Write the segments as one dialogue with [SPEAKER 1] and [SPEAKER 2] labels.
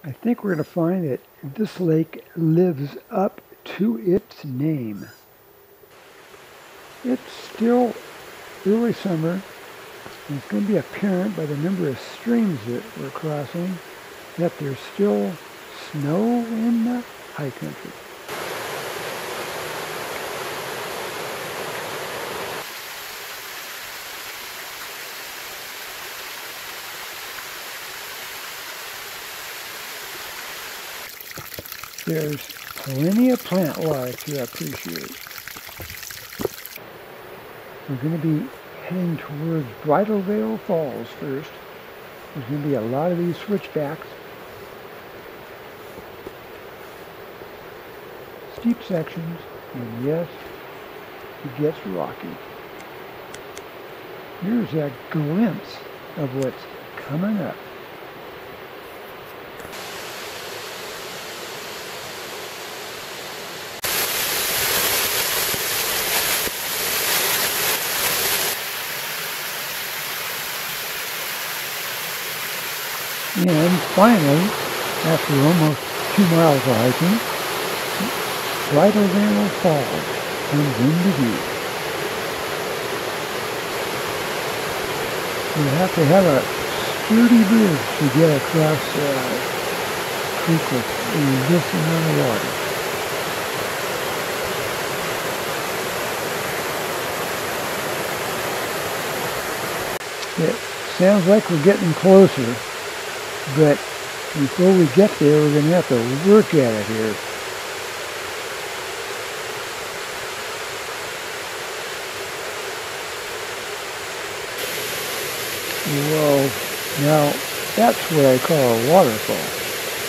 [SPEAKER 1] I think we're going to find that this lake lives up to its name. It's still early summer, and it's going to be apparent by the number of streams that we're crossing that there's still snow in the high country. There's plenty of plant life to appreciate. We're going to be heading towards Bridal Veil Falls first. There's going to be a lot of these switchbacks. Steep sections, and yes, it gets rocky. Here's a glimpse of what's coming up. And finally, after almost 2 miles of hiking, Bridal Veil Falls comes into view. You have to have a sturdy bridge to get across the creek with this amount of water. It sounds like we're getting closer. But before we get there, we're going to have to work at it here. Whoa, now that's what I call a waterfall.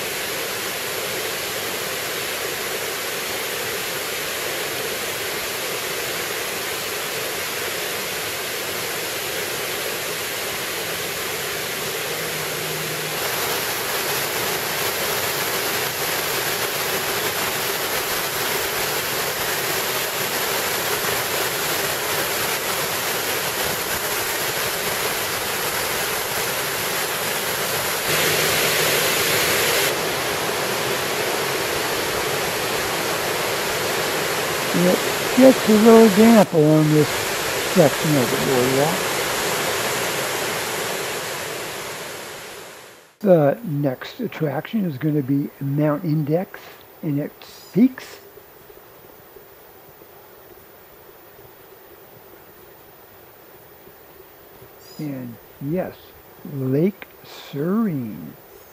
[SPEAKER 1] It gets a little damp along this section of the boardwalk. The next attraction is going to be Mount Index and its peaks. And yes, Lake Serene.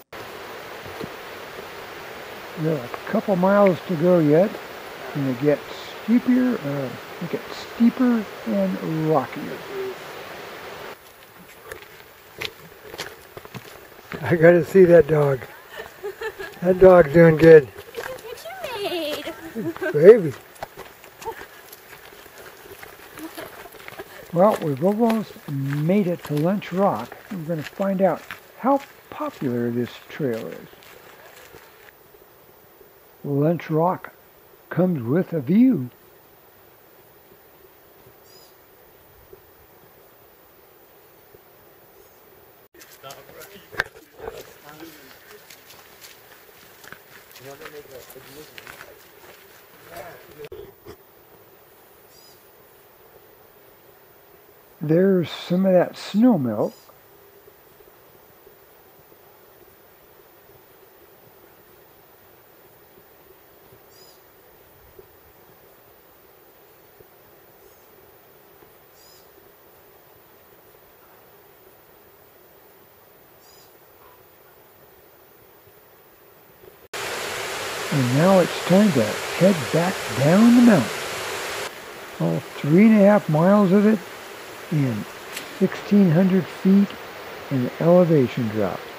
[SPEAKER 1] There are a couple miles to go yet, and it gets steeper and rockier. I gotta see that dog. That dog's doing good.
[SPEAKER 2] Look what you made.
[SPEAKER 1] Baby. Well, we've almost made it to Lunch Rock. We're going to find out how popular this trail is. Lunch Rock comes with a view. There's some of that snow melt. And now it's time to head back down the mountain. All 3.5 miles of it and 1,600 feet in elevation drop.